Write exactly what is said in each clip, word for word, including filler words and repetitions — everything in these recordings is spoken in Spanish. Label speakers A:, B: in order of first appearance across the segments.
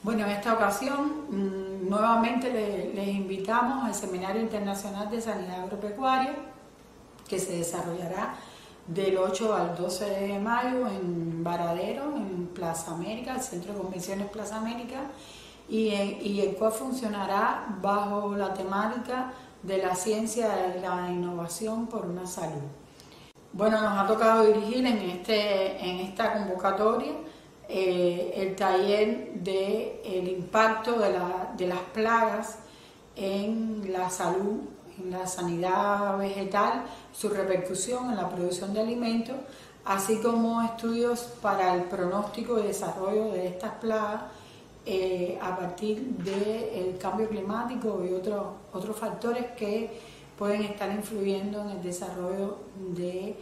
A: Bueno, en esta ocasión mmm, nuevamente le, les invitamos al Seminario Internacional de Sanidad Agropecuaria, que se desarrollará del ocho al doce de mayo en Varadero, en Plaza América, el Centro de Convenciones Plaza América, y, y el cual funcionará bajo la temática de la ciencia y la innovación por una salud. Bueno, nos ha tocado dirigir en, este, en esta convocatoria eh, el taller de el impacto de, la, de las plagas en la salud, en la sanidad vegetal, su repercusión en la producción de alimentos, así como estudios para el pronóstico y desarrollo de estas plagas eh, a partir del cambio climático y otros otros factores que pueden estar influyendo en el desarrollo de,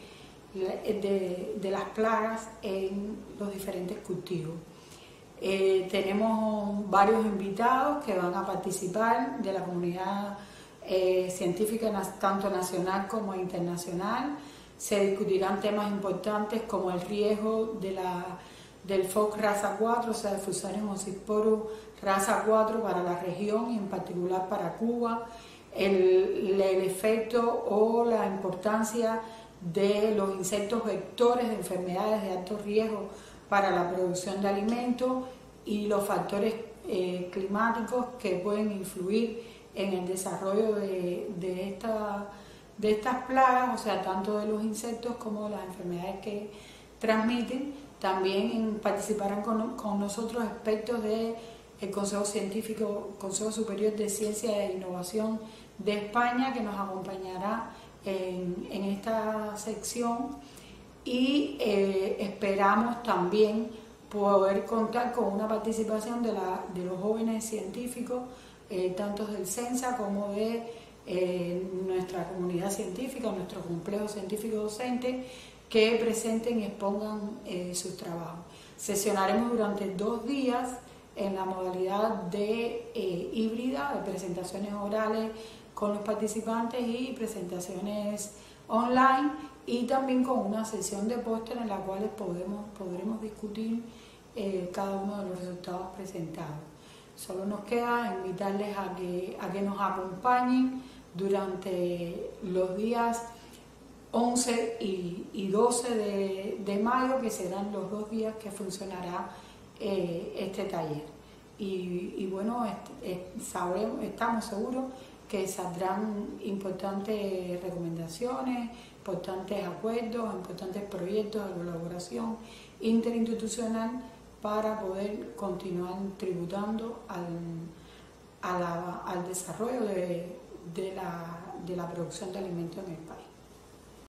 A: de, de las plagas en los diferentes cultivos. Eh, tenemos varios invitados que van a participar de la comunidad eh, científica tanto nacional como internacional. Se discutirán temas importantes como el riesgo de la, del F O C raza cuatro, o sea, el Fusarium oxysporum raza cuatro para la región y en particular para Cuba, el, el efecto o la importancia de los insectos vectores de enfermedades de alto riesgo para la producción de alimentos y los factores eh, climáticos que pueden influir en el desarrollo de, de, esta, de estas plagas, o sea, tanto de los insectos como de las enfermedades que transmiten. También participarán con, con nosotros expertos del Consejo Científico, Consejo Superior de Ciencia e Innovación de España, que nos acompañará en, en esta sección, y eh, esperamos también poder contar con una participación de, la, de los jóvenes científicos, eh, tanto del CENSA como de eh, nuestra comunidad científica, nuestro complejo científico docente, que presenten y expongan eh, sus trabajos. Sesionaremos durante dos días en la modalidad de eh, híbrida, de presentaciones orales con los participantes y presentaciones online, y también con una sesión de póster en la cual podemos, podremos discutir eh, cada uno de los resultados presentados. Solo nos queda invitarles a que, a que nos acompañen durante los días once y doce de, de mayo, que serán los dos días que funcionará eh, este taller. Y, y bueno, est, sabremos, estamos seguros que saldrán importantes recomendaciones, importantes acuerdos, importantes proyectos de colaboración interinstitucional para poder continuar tributando al, a la, al desarrollo de, de, la, de la producción de alimentos en el país.